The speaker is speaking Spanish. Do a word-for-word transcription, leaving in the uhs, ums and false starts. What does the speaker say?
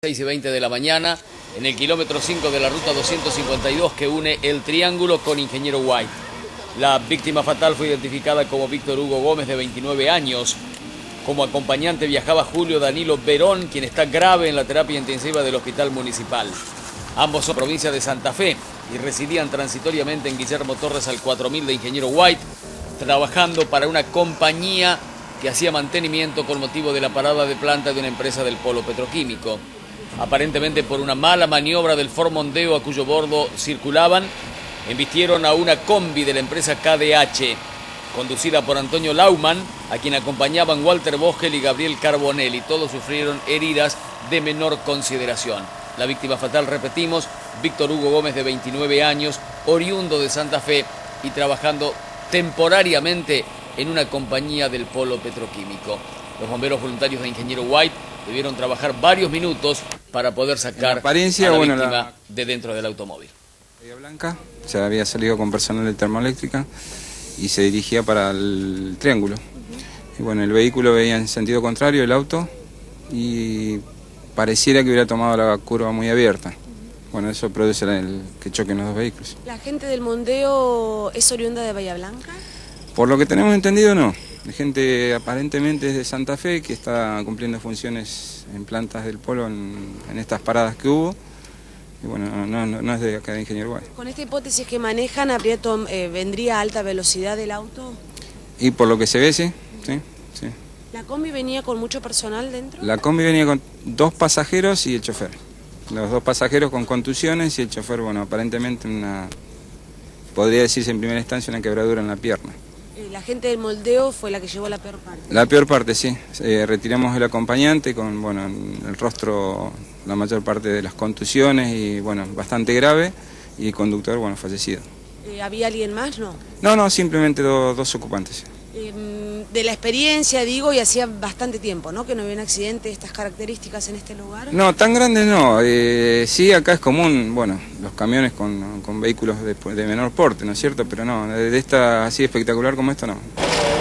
seis y veinte de la mañana, en el kilómetro cinco de la ruta doscientos cincuenta y dos que une El Triángulo con Ingeniero White. La víctima fatal fue identificada como Víctor Hugo Gómez, de veintinueve años. Como acompañante viajaba Julio Danilo Verón, quien está grave en la terapia intensiva del Hospital Municipal. Ambos son provincia de Santa Fe y residían transitoriamente en Guillermo Torres al cuatro mil de Ingeniero White, trabajando para una compañía que hacía mantenimiento con motivo de la parada de planta de una empresa del polo petroquímico. Aparentemente por una mala maniobra del Ford Mondeo a cuyo bordo circulaban, embistieron a una combi de la empresa K D H, conducida por Antonio Lauman, a quien acompañaban Walter Vogel y Gabriel Carbonelli. Todos sufrieron heridas de menor consideración. La víctima fatal, repetimos, Víctor Hugo Gómez, de veintinueve años, oriundo de Santa Fe y trabajando temporariamente en una compañía del polo petroquímico. Los bomberos voluntarios de Ingeniero White debieron trabajar varios minutos para poder sacar apariencia, a la bueno, víctima la... de dentro del automóvil. Bahía Blanca, ya había salido con personal de termoeléctrica y se dirigía para el Triángulo. Uh-huh. Y bueno, el vehículo veía en sentido contrario, el auto, y pareciera que hubiera tomado la curva muy abierta. Uh-huh. Bueno, eso produce el que choquen los dos vehículos. ¿La gente del Mondeo es oriunda de Bahía Blanca? Por lo que tenemos entendido, no. De gente aparentemente es de Santa Fe, que está cumpliendo funciones en plantas del polo en, en estas paradas que hubo. Y bueno, no, no, no es de acá de Ingeniero White. Con esta hipótesis que manejan, habría eh, ¿vendría a alta velocidad el auto? Y por lo que se ve, sí, sí, sí. ¿La combi venía con mucho personal dentro? La combi venía con dos pasajeros y el chofer. Los dos pasajeros con contusiones y el chofer, bueno, aparentemente una, podría decirse en primera instancia, una quebradura en la pierna. ¿La gente del Mondeo fue la que llevó la peor parte? La peor parte, sí. Eh, retiramos el acompañante con, bueno, en el rostro la mayor parte de las contusiones y, bueno, bastante grave, y el conductor, bueno, fallecido. Eh, ¿Había alguien más, no? No, no, simplemente do, dos ocupantes. Eh, de la experiencia, digo, y hacía bastante tiempo, ¿no?, que no había un accidente de estas características en este lugar. No, tan grandes no. Eh, sí, acá es común, bueno, los camiones con, con vehículos de, de menor porte, ¿no es cierto? Pero no, de esta así espectacular como esta no.